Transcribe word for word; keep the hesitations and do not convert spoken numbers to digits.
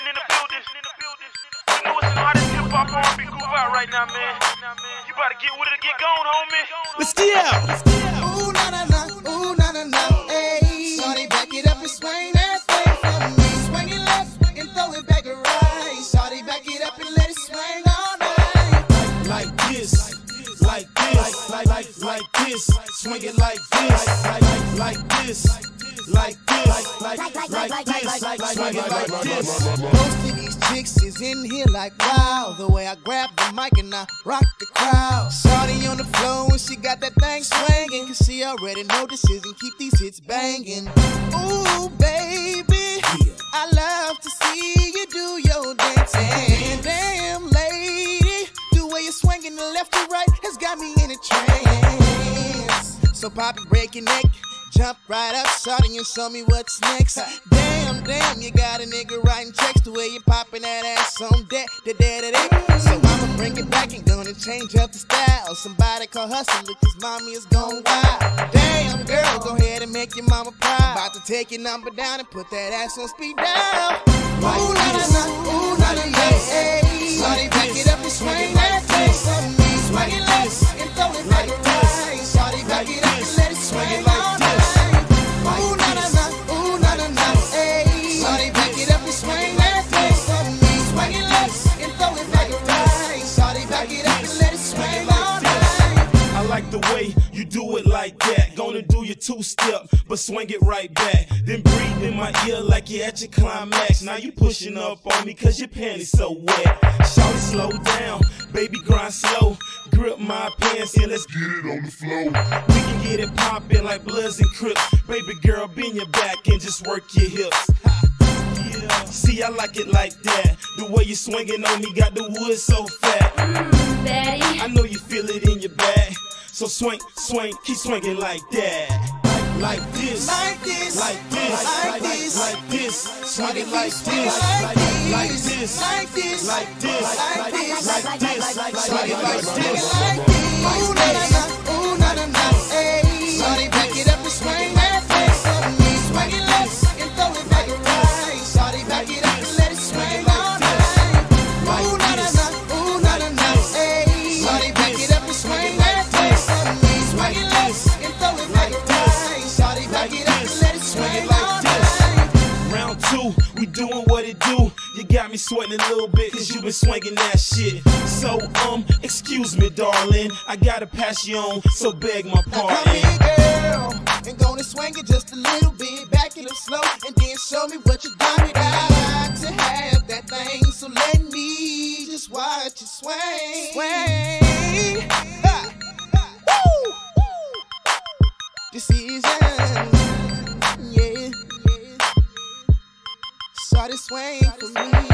DeSizhun in the building. You know it's the hottest hip hop R and B group out right now, man. You better get with it or get gone, homie. Let's get out. Ooh na na na, ooh na na na, ayy. Shawty back it up and swing that thing for me. Swing it left and throw it back right. Shawty back it up and let it swing all night. Like this, like this, like like like this. Swing it like this, like like like this, like this, like like like this, swing it like this. Most of these chicks is in here like wow. The way I grab the mic and I rock the crowd. Shawty on the floor and she got that thing swinging. Cause she already know DeSizhun keep these hits banging. Ooh baby, I love to see you do your dancing. Damn lady, the way you're swinging the left to right has got me in a trance. So pop and break your neck, jump right up, shawty, and show me what's next. Damn, damn, you got a nigga writing checks the way you popping that ass on that, that, that, that. So I'ma bring it back and gonna change up the style. Somebody call hustle, look, his mommy is gone wild. Damn, girl, go ahead and make your mama proud. About to take your number down and put that ass on speed dial. Like ooh, na na na, ooh, na na na, ayy. Shawty, back it up and swing that thing for me. Swing it left and throw it back right. Shawty, back it up and let it swing all night. Ooh, na na na, ooh, na na na, ayy. Shawty, back it up and swing that thing for me. Swing it left and throw it back right. Shawty, back it up and let it swing all night. I like the way you do it like that. Gonna do your two-step, but swing it right back. Then breathe in my ear like you're at your climax. Now you pushing up on me cause your panties so wet. Shawty, slow down, baby, grind slow. Grip my pants and let's get it on the floor. We can get it poppin' like Bloods and Crips. Baby girl, bend your back and just work your hips. Yeah. See, I like it like that. The way you swinging on me got the wood so fat. Mm, Daddy. I know you feel it in your bag. So swing, swing, keep swinging like that. Like this, Like this, like this, like this, like this. Swing it Shawty, like keep swinging this, like like this, this, like this, like this, like this, like this, swing it like swing it this. like this. Ooh na na na, ooh na na na, ayy. Shawty, back it up and swing that thing for me. Swing it left and throw it back right. Shawty, back it up and let it swing all night. Ooh na na na, ooh na na na, ayy. Shawty, back it up and swing that thing for me. Swing it left and throw it back right. Shawty, back it up and let it swing all night. Round two, we doing what it do. You got me sweating a little bit cause you been swinging that shit. So, um, excuse me, darling. I gotta pass you on, so beg my Now come pardon. here, girl, and gonna swing it just a little bit. Back it up slow, and then show me what you got it. I like to have that thing, so let me just watch you swing. Swing. Ha. Woo. DeSizhun. Yeah. Saw this swing for me.